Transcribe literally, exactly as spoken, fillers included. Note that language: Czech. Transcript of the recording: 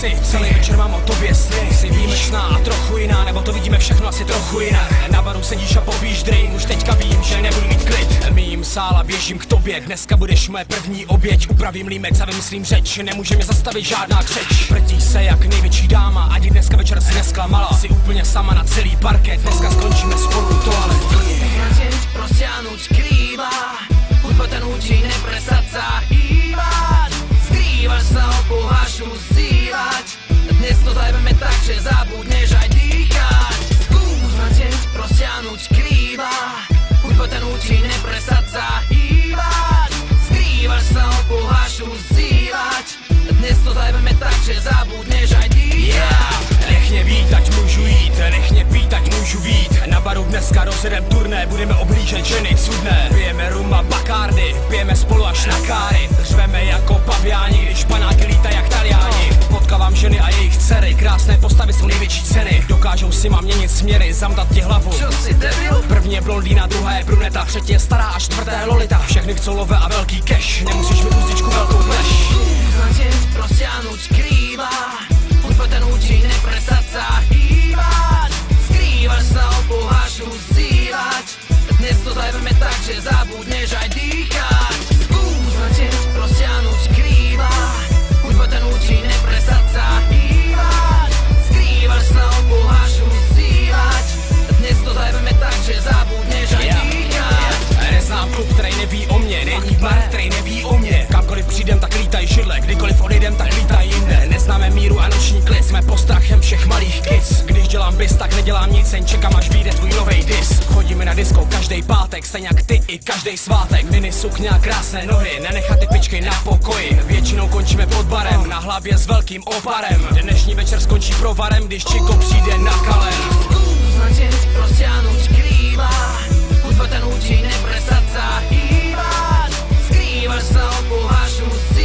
si, celý večer mám o tobě sny. Jsi výjimečná a trochu jiná, nebo to vidíme všechno asi trochu jinak. Na baru sedíš a popíš drink, už teďka vím, že nebudu mít klid. Mým sál a běžím k tobě, dneska budeš moje první oběť. Upravím límec a vymyslím řeč, nemůže mě zastavit žádná křeč. Vrtí se jak největší dáma, ať dneska večer si nesklamala. Jsi úplně sama na celý parket, dneska skončíme spolu toalet. Prosťanuť skrýva, hudba ten učí neprestať sa hýbať. Skrývaš sa, opoháš usívať. Dnes to zajmeme tak, že zabudneš aj dýchať. Skús ma tiež prosťanuť skrýva, hudba ten učí neprestať sa hýbať. Skrývaš sa, opoháš usívať. Dnes to zajmeme tak, že zabudneš aj dýchať. Nech mě vít, ať můžu jít, nech mě pít, ať můžu vít. Na baru dneska rozjedem turné, budeme oblížet ženy cudné. Pijeme rum a bakárdy, pijeme spolu až na káry. Řveme jako paviáni, když panáky lítají jak taliáni. Potkávám ženy a jejich dcery, krásné postavy jsou největší ceny. Dokážou si ma měnit směry, zamdat ti hlavu. Čo si debil? První je blondýna, druhá je bruneta, třetí je stará a čtvrtá je lolita. Všechny chcou love a velký cash, nemusíš mít úzdičku velkou pleš. Prosťanuť skrýva, hudba ten učí neprestať sa hýbať. Skrývaš sa, opoháš usívať. Dnes to zajmeme tak, že zabudneš aj dýchať. Skús ma tiež prosťanuť skrýva, hudba ten učí neprestať sa hýbať. Skrývaš sa, opoháš usívať. Dnes to zajmeme tak, že zabudneš aj dýchať. Neznám klub, který neví o mně, není bar, který neví o mně. Kamkoliv přijdem, tak lítají židle, kdykoliv odejdem, tak lítají jinde. Neznáme míru a noční klid, jsme postrachem všech malých kids. Když dělám bis, tak nedělám nic, jen čekám, až vyjde tvůj novej disk. Chodíme na disco každý pátek, stejně jak ty i každý svátek. Mini sukně a krásné nohy, nenechat ty pičky na pokoji. Většinou končíme pod barem, na hlavě s velkým oparem. Dnešní večer skončí provarem, když Čiko přijde na kalem. Skús ma tiež prosťanuť skrýva, hudba ten učí neprestať sa hýbať. Skrývaš sa, opoháš usívať.